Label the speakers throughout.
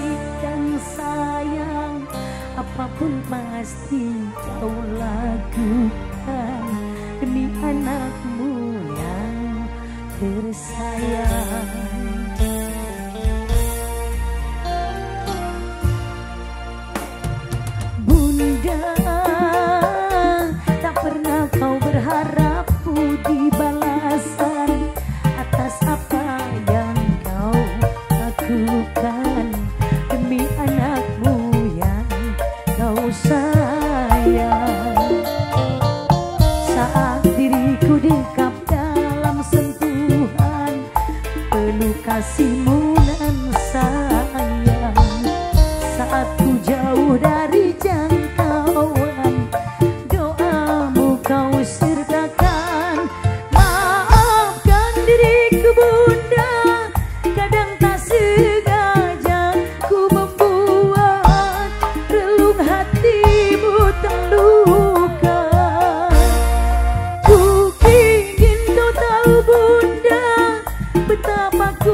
Speaker 1: kasih dan sayang, apapun pasti kau lakukan demi anakmu yang tersayang. Bunda, tak pernah kau berharap budi balasan atas apa yang kau lakukan demi anakmu yang kau sayang. Saat diriku dekap dalam sentuhan penuh kasihmu dan sayang, saat ku jauh dari jangkauan doamu kau sertakan. Maafkan diriku Bunda, kadang tak sengaja ku membuat relung hatimu terluka. Ku ingin kau tahu Bunda, betapa ku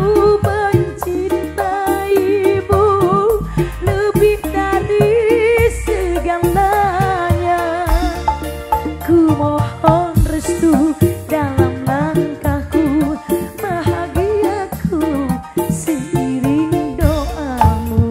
Speaker 1: mencintaimu lebih dari segalanya. Ku mohon restu dalam langkahku, bahagiaku seiring doamu.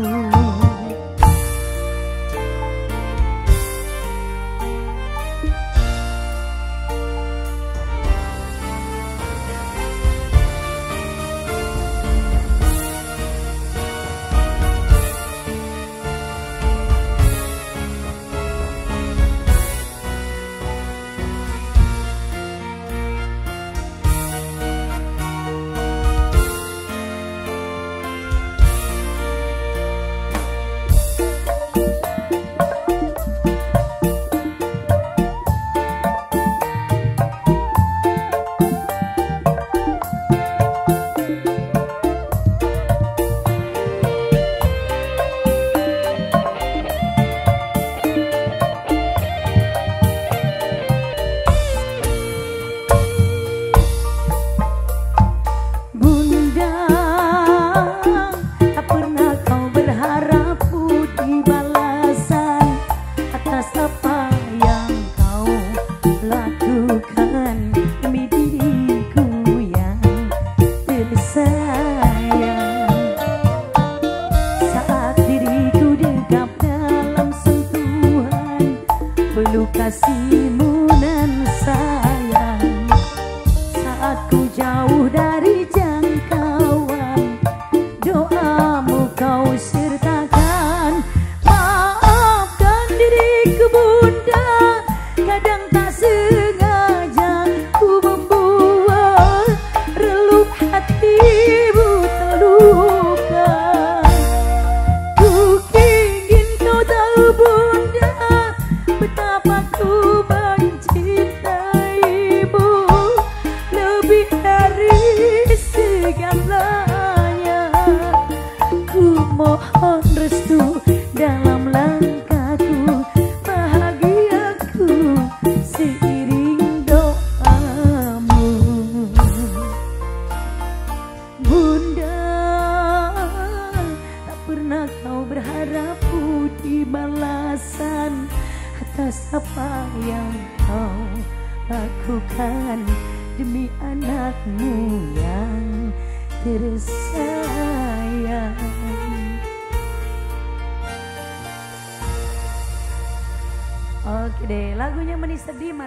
Speaker 1: Kasihmu dan sayang, saat ku jauh dari jangkauan doamu kau sertakan. Maafkan diriku Bunda, kadang tak sengaja ku membuat relung hatimu terluka. Ku ingin kau tahu Bunda, betapa ku mencintaimu lebih dari segalanya. Ku mohon restu dalam langkahku, bahagiaku seiring doamu. Bunda, tak pernah kau berharap budi balasan atas apa yang kau lakukan demi anakmu yang tersayang. Oke deh, lagunya Manis Sedih.